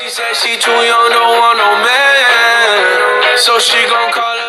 She said she too young, don't want no man, so she gon' call